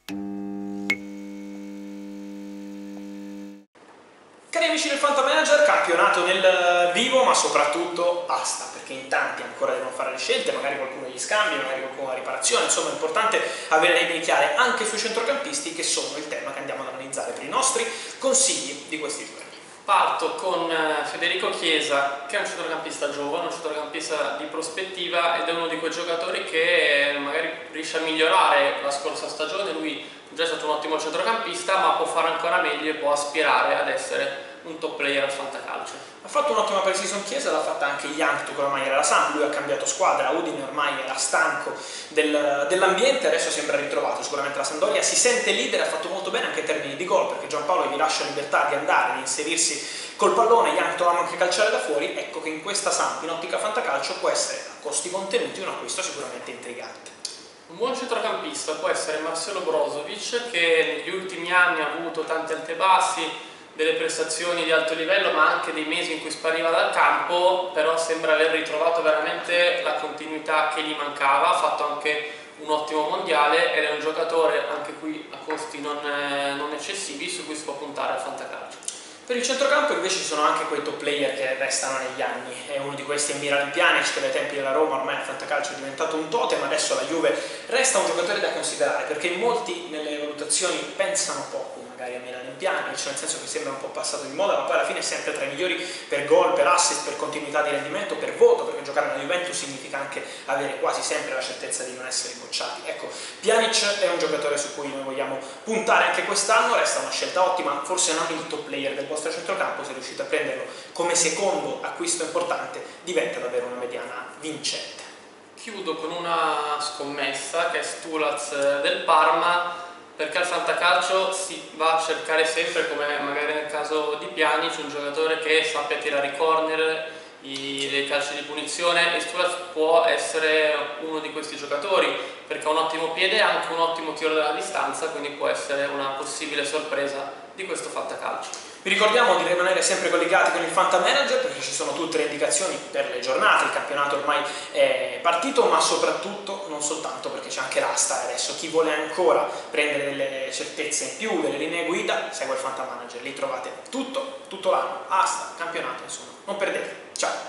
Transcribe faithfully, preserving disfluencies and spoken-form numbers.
Cari amici del Fantamanager, campionato nel vivo, ma soprattutto asta, perché in tanti ancora devono fare le scelte, magari qualcuno gli scambi, magari qualcuno la riparazione, insomma è importante avere le idee chiare anche sui centrocampisti, che sono il tema che andiamo ad analizzare per i nostri consigli di questi giorni. Parto con Federico Chiesa, che è un centrocampista giovane, un centrocampista di prospettiva ed è uno di quei giocatori che magari riesce a migliorare la scorsa stagione. Lui già è stato un ottimo centrocampista, ma può fare ancora meglio e può aspirare ad essere un top player al fantacalcio. Ha fatto un'ottima pre-season Chiesa, l'ha fatta anche Jankto con la maglia della Samp. Lui ha cambiato squadra, Udine ormai era stanco del, dell'ambiente, adesso sembra ritrovato sicuramente la Sampdoria, si sente leader, ha fatto molto bene anche in termini di gol, perché Giampaolo gli lascia libertà di andare, di inserirsi col pallone. Jankto ama anche calciare da fuori. Ecco che in questa Samp, in ottica fantacalcio, può essere a costi contenuti un acquisto sicuramente intrigante. Un buon centrocampista può essere Marcelo Brozovic, che negli ultimi anni ha avuto tanti alti e bassi, delle prestazioni di alto livello, ma anche dei mesi in cui spariva dal campo, però sembra aver ritrovato veramente la continuità che gli mancava. Ha fatto anche un ottimo mondiale ed è un giocatore anche qui a costi non, eh, non eccessivi su cui si può puntare al fantacalcio. Per il centrocampo invece ci sono anche quei top player che restano negli anni. È uno di questi è Miralem Pjanic, che dai tempi della Roma ormai al fantacalcio è diventato un totem, adesso la Juve resta un giocatore da considerare, perché molti nelle valutazioni pensano poco magari a Miralem Pjanic, nel senso che sembra un po' passato di moda, ma poi alla fine è sempre tra i migliori per gol, per assist, per continuità di rendimento, per voto, perché giocare nella Juventus significa anche avere quasi sempre la certezza di non essere bocciati. Ecco, Pjanic è un giocatore su cui noi vogliamo puntare anche quest'anno, resta una scelta ottima, forse non il top player del vostro centrocampo. Se riuscite a prenderlo come secondo acquisto importante diventa davvero una mediana vincente. Chiudo con una scommessa che è Stulac del Parma, perché al fantacalcio si va a cercare sempre, come magari nel caso di Pjanic, un giocatore che sappia tirare i corner, i, dei calci di punizione, e Stulac può essere uno di questi giocatori perché ha un ottimo piede e anche un ottimo tiro dalla distanza, quindi può essere una possibile sorpresa di questo fantacalcio. Vi ricordiamo di rimanere sempre collegati con il Fantamanager, perché ci sono tutte le indicazioni per le giornate, il campionato ormai è partito, ma soprattutto non soltanto, perché c'è anche l'asta. Adesso chi vuole ancora prendere delle certezze in più, delle linee guida, segue il Fantamanager, lì trovate tutto, tutto l'anno, asta, campionato, insomma, non perdete. Ciao!